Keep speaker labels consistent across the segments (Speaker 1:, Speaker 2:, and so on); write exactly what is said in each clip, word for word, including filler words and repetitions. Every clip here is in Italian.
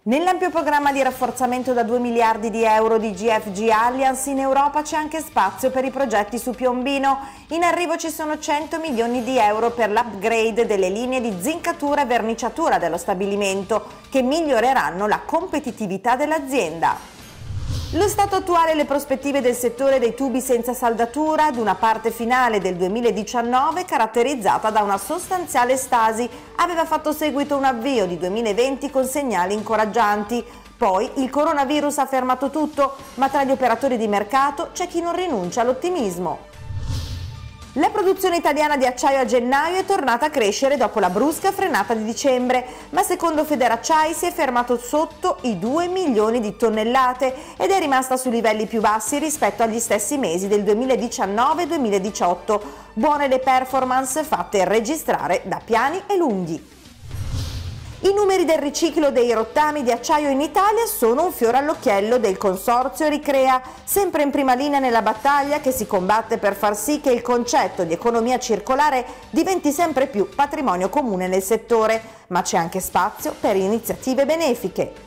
Speaker 1: Nell'ampio programma di rafforzamento da due miliardi di euro di G F G Alliance in Europa c'è anche spazio per i progetti su Piombino. In arrivo ci sono cento milioni di euro per l'upgrade delle linee di zincatura e verniciatura dello stabilimento, che miglioreranno la competitività dell'azienda. Lo stato attuale e le prospettive del settore dei tubi senza saldatura ad una parte finale del duemiladiciannove caratterizzata da una sostanziale stasi aveva fatto seguito un avvio di duemilaventi con segnali incoraggianti. Poi il coronavirus ha fermato tutto, ma tra gli operatori di mercato c'è chi non rinuncia all'ottimismo. La produzione italiana di acciaio a gennaio è tornata a crescere dopo la brusca frenata di dicembre, ma secondo Federacciai si è fermato sotto i due milioni di tonnellate ed è rimasta su livelli più bassi rispetto agli stessi mesi del duemiladiciannove duemiladiciotto. Buone le performance fatte registrare da Piani e Lunghi. I numeri del riciclo dei rottami di acciaio in Italia sono un fiore all'occhiello del consorzio Ricrea, sempre in prima linea nella battaglia che si combatte per far sì che il concetto di economia circolare diventi sempre più patrimonio comune nel settore, ma c'è anche spazio per iniziative benefiche.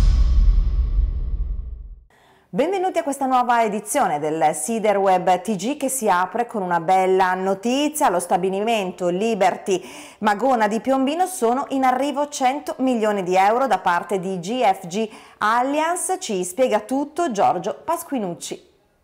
Speaker 1: Benvenuti a questa nuova edizione del Siderweb T G che si apre con una bella notizia. Allo stabilimento Liberty Magona di Piombino sono in arrivo cento milioni di euro da parte di G F G Alliance. Ci spiega tutto Giorgio Pasquinucci.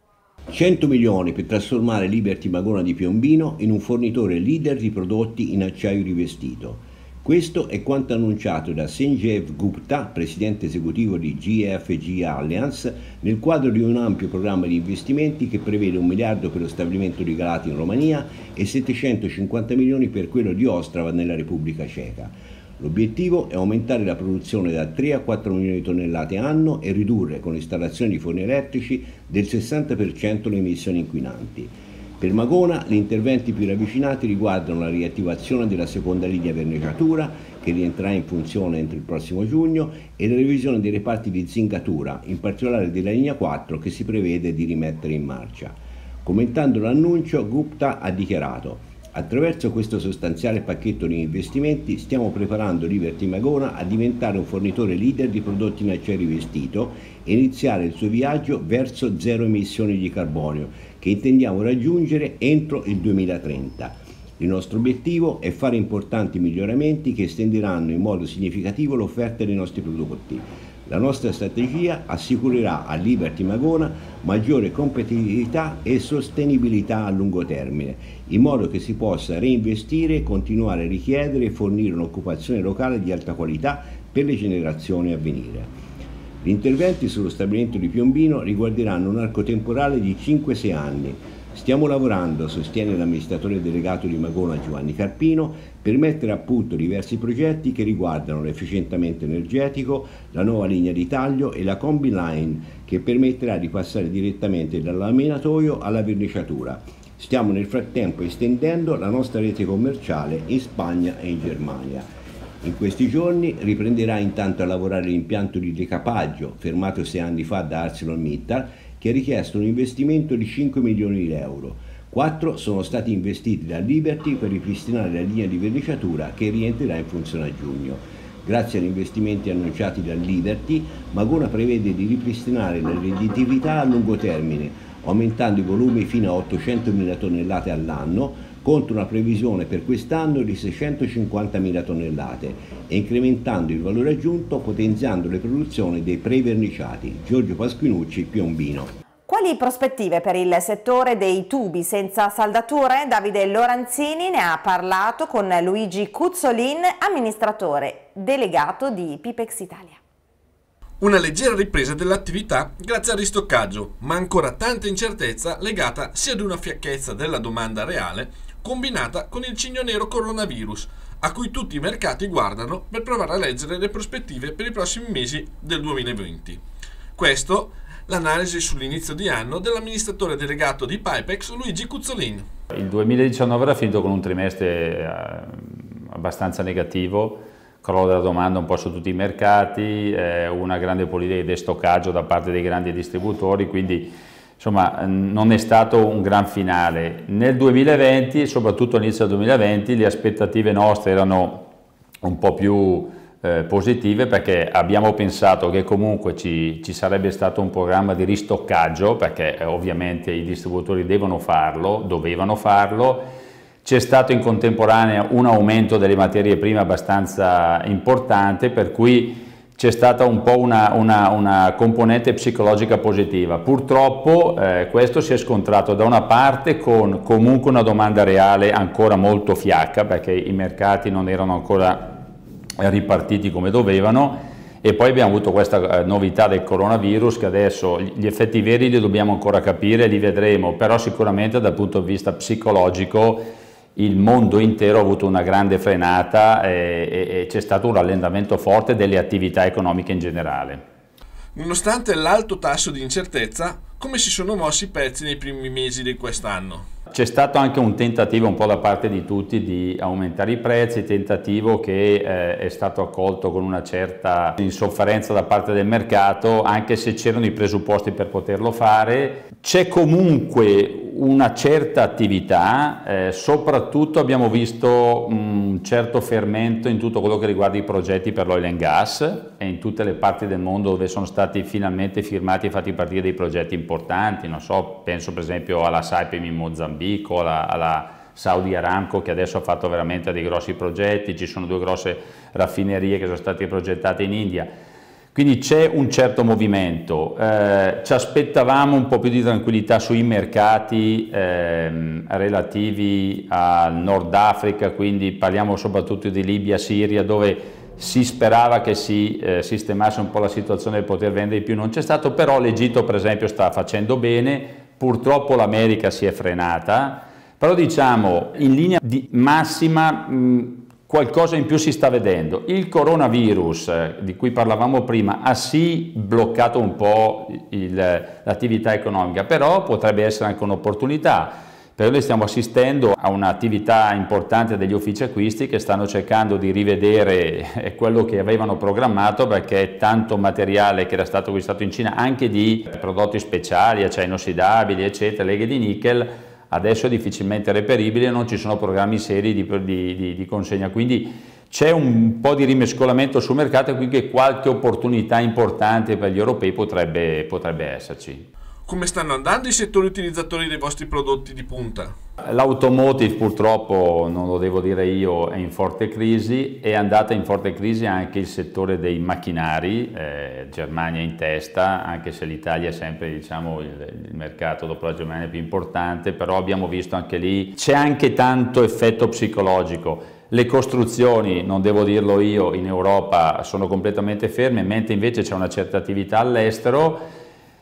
Speaker 2: cento milioni per trasformare Liberty Magona di Piombino in un fornitore leader di prodotti in acciaio rivestito. Questo è quanto annunciato da Sanjeev Gupta, presidente esecutivo di G F G Alliance, nel quadro di un ampio programma di investimenti che prevede un miliardo per lo stabilimento di Galati in Romania e settecentocinquanta milioni per quello di Ostrava nella Repubblica Ceca. L'obiettivo è aumentare la produzione da tre a quattro milioni di tonnellate anno e ridurre con l'installazione di forni elettrici del sessanta per cento le emissioni inquinanti. Per Magona gli interventi più ravvicinati riguardano la riattivazione della seconda linea verniciatura, che rientrerà in funzione entro il prossimo giugno, e la revisione dei reparti di zincatura, in particolare della linea quattro, che si prevede di rimettere in marcia. Commentando l'annuncio, Gupta ha dichiarato: attraverso questo sostanziale pacchetto di investimenti stiamo preparando Liberty Magona a diventare un fornitore leader di prodotti in acciaio rivestito e iniziare il suo viaggio verso zero emissioni di carbonio, che intendiamo raggiungere entro il duemilatrenta. Il nostro obiettivo è fare importanti miglioramenti che estenderanno in modo significativo l'offerta dei nostri prodotti. La nostra strategia assicurerà a Liberty Magona maggiore competitività e sostenibilità a lungo termine, in modo che si possa reinvestire e continuare a richiedere e fornire un'occupazione locale di alta qualità per le generazioni a venire. Gli interventi sullo stabilimento di Piombino riguarderanno un arco temporale di cinque sei anni. Stiamo lavorando, sostiene l'amministratore delegato di Magona Giovanni Carpino, per mettere a punto diversi progetti che riguardano l'efficientamento energetico, la nuova linea di taglio e la combi line, che permetterà di passare direttamente dal laminatoio alla verniciatura. Stiamo nel frattempo estendendo la nostra rete commerciale in Spagna e in Germania. In questi giorni riprenderà intanto a lavorare l'impianto di decapaggio, fermato sei anni fa da ArcelorMittal, che ha richiesto un investimento di cinque milioni di euro. Quattro sono stati investiti da Liberty per ripristinare la linea di verniciatura che rientrerà in funzione a giugno. Grazie agli investimenti annunciati da Liberty, Magona prevede di ripristinare la redditività a lungo termine, aumentando i volumi fino a ottocentomila tonnellate all'anno, contro una previsione per quest'anno di seicentocinquantamila tonnellate, e incrementando il valore aggiunto potenziando le produzioni dei pre-verniciati. Giorgio Pasquinucci, Piombino.
Speaker 1: Quali prospettive per il settore dei tubi senza saldature? Davide Loranzini ne ha parlato con Luigi Cuzzolin, amministratore delegato di Pipex Italia.
Speaker 3: Una leggera ripresa dell'attività grazie al ristoccaggio, ma ancora tanta incertezza legata sia ad una fiacchezza della domanda reale combinata con il cigno nero coronavirus, a cui tutti i mercati guardano per provare a leggere le prospettive per i prossimi mesi del duemilaventi. Questo l'analisi sull'inizio di anno dell'amministratore delegato di Pipex Luigi Cuzzolin.
Speaker 4: Il duemiladiciannove era finito con un trimestre abbastanza negativo, crollo della domanda un po' su tutti i mercati, eh, una grande politica di destoccaggio da parte dei grandi distributori, quindi insomma non è stato un gran finale. Nel duemilaventi, soprattutto all'inizio del duemilaventi, le aspettative nostre erano un po' più eh, positive, perché abbiamo pensato che comunque ci, ci sarebbe stato un programma di ristoccaggio, perché eh, ovviamente i distributori devono farlo, dovevano farlo. C'è stato in contemporanea un aumento delle materie prime abbastanza importante, per cui c'è stata un po' una, una, una componente psicologica positiva. Purtroppo eh, questo si è scontrato da una parte con comunque una domanda reale ancora molto fiacca, perché i mercati non erano ancora ripartiti come dovevano, e poi abbiamo avuto questa eh, novità del coronavirus, che adesso gli effetti veri li dobbiamo ancora capire, li vedremo, però sicuramente dal punto di vista psicologico il mondo intero ha avuto una grande frenata e, e, e c'è stato un rallentamento forte delle attività economiche in generale.
Speaker 3: Nonostante l'alto tasso di incertezza, come si sono mossi i prezzi nei primi mesi di quest'anno?
Speaker 4: C'è stato anche un tentativo un po' da parte di tutti di aumentare i prezzi, tentativo che eh, è stato accolto con una certa insofferenza da parte del mercato, anche se c'erano i presupposti per poterlo fare. C'è comunque una certa attività, eh, soprattutto abbiamo visto un certo fermento in tutto quello che riguarda i progetti per l'oil and gas e in tutte le parti del mondo dove sono stati finalmente firmati e fatti partire dei progetti importanti. Non so, penso per esempio alla Saipem in Mozambico, alla, alla Saudi Aramco, che adesso ha fatto veramente dei grossi progetti. Ci sono due grosse raffinerie che sono state progettate in India. Quindi c'è un certo movimento, eh, ci aspettavamo un po' più di tranquillità sui mercati ehm, relativi al Nord Africa, quindi parliamo soprattutto di Libia, Siria, dove si sperava che si eh, sistemasse un po' la situazione per poter vendere di più. Non c'è stato, però l'Egitto per esempio sta facendo bene, purtroppo l'America si è frenata, però diciamo in linea di massima mh, qualcosa in più si sta vedendo. Il coronavirus, eh, di cui parlavamo prima, ha sì bloccato un po' l'attività economica, però potrebbe essere anche un'opportunità. Per noi stiamo assistendo a un'attività importante degli uffici acquisti che stanno cercando di rivedere quello che avevano programmato, perché tanto materiale che era stato acquistato in Cina, anche di prodotti speciali, acciai inossidabili, eccetera, leghe di nickel, adesso è difficilmente reperibile, non ci sono programmi seri di, di, di, di consegna, quindi c'è un po' di rimescolamento sul mercato e quindi qualche opportunità importante per gli europei potrebbe, potrebbe esserci.
Speaker 3: Come stanno andando i settori utilizzatori dei vostri prodotti di punta?
Speaker 4: L'automotive purtroppo, non lo devo dire io, è in forte crisi, è andata in forte crisi anche il settore dei macchinari, eh, Germania in testa, anche se l'Italia è sempre diciamo, il, il mercato dopo la Germania più importante, però abbiamo visto anche lì, c'è anche tanto effetto psicologico. Le costruzioni, non devo dirlo io, in Europa sono completamente ferme, mentre invece c'è una certa attività all'estero.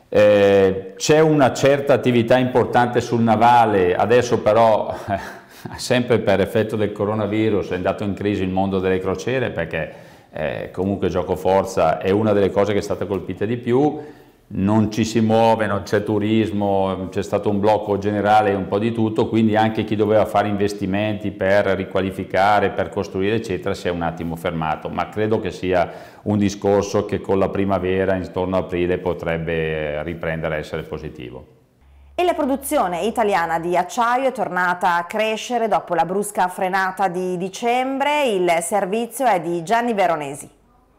Speaker 4: Eh, c'è una certa attività importante sul navale, adesso però eh, sempre per effetto del coronavirus è andato in crisi il mondo delle crociere, perché eh, comunque giocoforza è una delle cose che è stata colpita di più, non ci si muove, non c'è turismo, c'è stato un blocco generale e un po' di tutto, quindi anche chi doveva fare investimenti per riqualificare, per costruire eccetera si è un attimo fermato, ma credo che sia un discorso che con la primavera, intorno a aprile, potrebbe riprendere a essere positivo.
Speaker 1: E la produzione italiana di acciaio è tornata a crescere dopo la brusca frenata di dicembre. Il servizio è di Gianni Veronesi.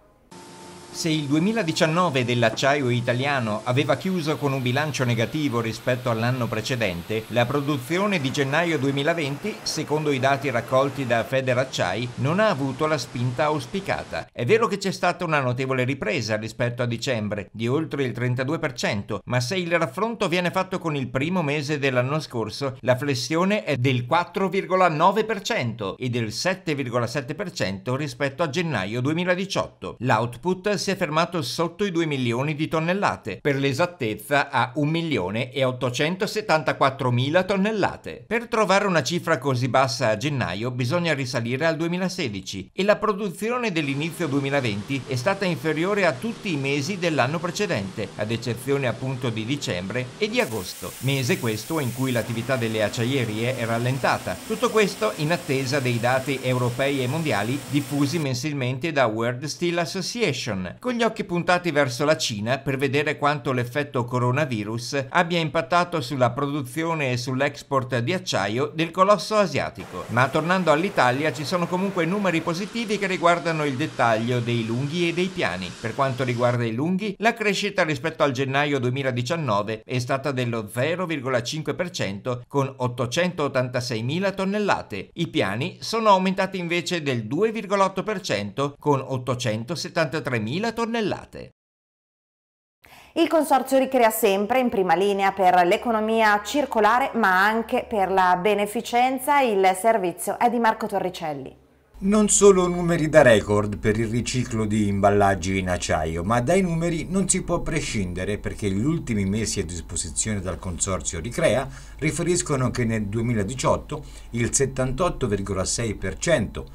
Speaker 5: Se il duemiladiciannove dell'acciaio italiano aveva chiuso con un bilancio negativo rispetto all'anno precedente, la produzione di gennaio duemilaventi, secondo i dati raccolti da Federacciai, non ha avuto la spinta auspicata. È vero che c'è stata una notevole ripresa rispetto a dicembre, di oltre il trentadue per cento, ma se il raffronto viene fatto con il primo mese dell'anno scorso, la flessione è del quattro virgola nove per cento e del sette virgola sette per cento rispetto a gennaio duemiladiciotto. L'output si è fermato sotto i due milioni di tonnellate, per l'esattezza a un milione e ottocentosettantaquattromila tonnellate. Per trovare una cifra così bassa a gennaio bisogna risalire al duemilasedici e la produzione dell'inizio duemilaventi è stata inferiore a tutti i mesi dell'anno precedente, ad eccezione appunto di dicembre e di agosto, mese questo in cui l'attività delle acciaierie è rallentata. Tutto questo in attesa dei dati europei e mondiali diffusi mensilmente da World Steel Association. Taiwan, con gli occhi puntati verso la Cina per vedere quanto l'effetto coronavirus abbia impattato sulla produzione e sull'export di acciaio del colosso asiatico. Ma tornando all'Italia, ci sono comunque numeri positivi che riguardano il dettaglio dei lunghi e dei piani. Per quanto riguarda i lunghi, la crescita rispetto al gennaio duemiladiciannove è stata dello zero virgola cinque per cento con ottocentottantaseimila tonnellate. I piani sono aumentati invece del due virgola otto per cento con ottocentosettantatremila tonnellate.
Speaker 1: Il Consorzio Ricrea sempre in prima linea per l'economia circolare ma anche per la beneficenza. Il servizio è di Marco Torricelli.
Speaker 6: Non solo numeri da record per il riciclo di imballaggi in acciaio, ma dai numeri non si può prescindere perché gli ultimi messi a disposizione dal Consorzio Ricrea riferiscono che nel duemiladiciotto il settantotto virgola sei per cento,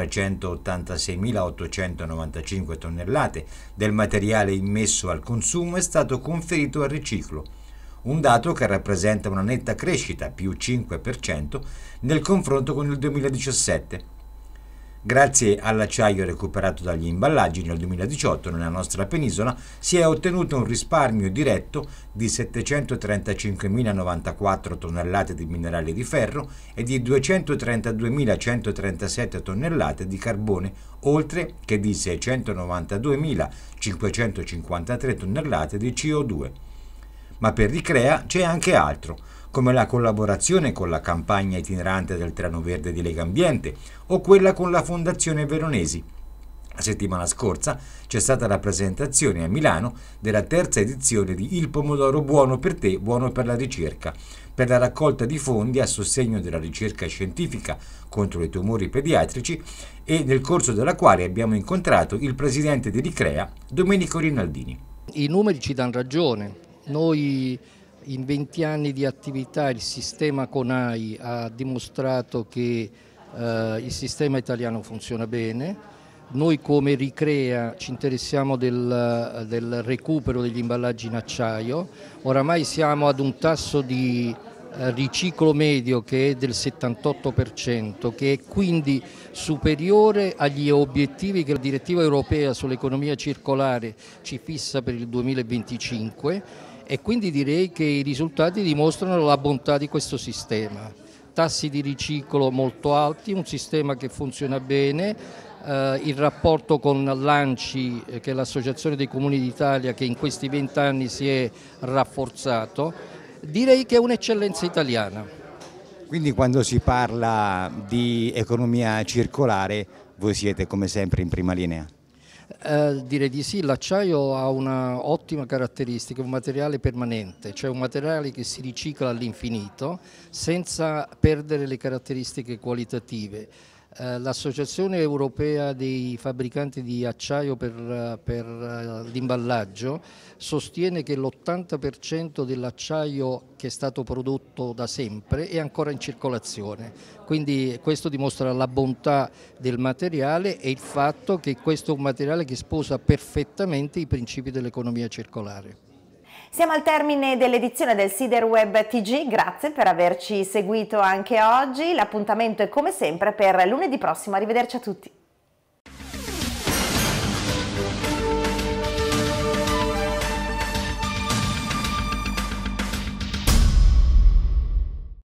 Speaker 6: trecentottantaseimilaottocentonovantacinque tonnellate del materiale immesso al consumo è stato conferito al riciclo, un dato che rappresenta una netta crescita, più cinque per cento, nel confronto con il duemiladiciassette. Grazie all'acciaio recuperato dagli imballaggi nel duemiladiciotto nella nostra penisola si è ottenuto un risparmio diretto di settecentotrentacinquemilanovantaquattro tonnellate di minerale di ferro e di duecentotrentaduemilacentotrentasette tonnellate di carbone, oltre che di seicentonovantaduemilacinquecentocinquantatré tonnellate di C O due. Ma per Ricrea c'è anche altro, come la collaborazione con la campagna itinerante del Treno Verde di Legambiente o quella con la Fondazione Veronesi. La settimana scorsa c'è stata la presentazione a Milano della terza edizione di Il pomodoro buono per te, buono per la ricerca, per la raccolta di fondi a sostegno della ricerca scientifica contro i tumori pediatrici e nel corso della quale abbiamo incontrato il presidente di Ricrea, Domenico Rinaldini.
Speaker 7: I numeri ci danno ragione. Noi in venti anni di attività il sistema CONAI ha dimostrato che eh, il sistema italiano funziona bene. Noi come Ricrea ci interessiamo del, del recupero degli imballaggi in acciaio. Oramai siamo ad un tasso di eh, riciclo medio che è del settantotto per cento, che è quindi superiore agli obiettivi che la direttiva europea sull'economia circolare ci fissa per il duemilaventicinque. E quindi direi che i risultati dimostrano la bontà di questo sistema. Tassi di riciclo molto alti, un sistema che funziona bene, eh, il rapporto con l'ANCI, eh, che è l'Associazione dei Comuni d'Italia, che in questi vent'anni si è rafforzato. Direi che è un'eccellenza italiana.
Speaker 6: Quindi quando si parla di economia circolare, voi siete come sempre in prima linea?
Speaker 7: Eh, direi di sì, l'acciaio ha una ottima caratteristica, un materiale permanente, cioè un materiale che si ricicla all'infinito senza perdere le caratteristiche qualitative. Eh, L'Associazione Europea dei Fabbricanti di Acciaio per, per l'imballaggio sostiene che l'ottanta per cento dell'acciaio che è stato prodotto da sempre è ancora in circolazione, quindi questo dimostra la bontà del materiale e il fatto che questo è un materiale che sposa perfettamente i principi dell'economia circolare.
Speaker 1: Siamo al termine dell'edizione del Siderweb T G, grazie per averci seguito anche oggi, l'appuntamento è come sempre per lunedì prossimo, arrivederci a tutti.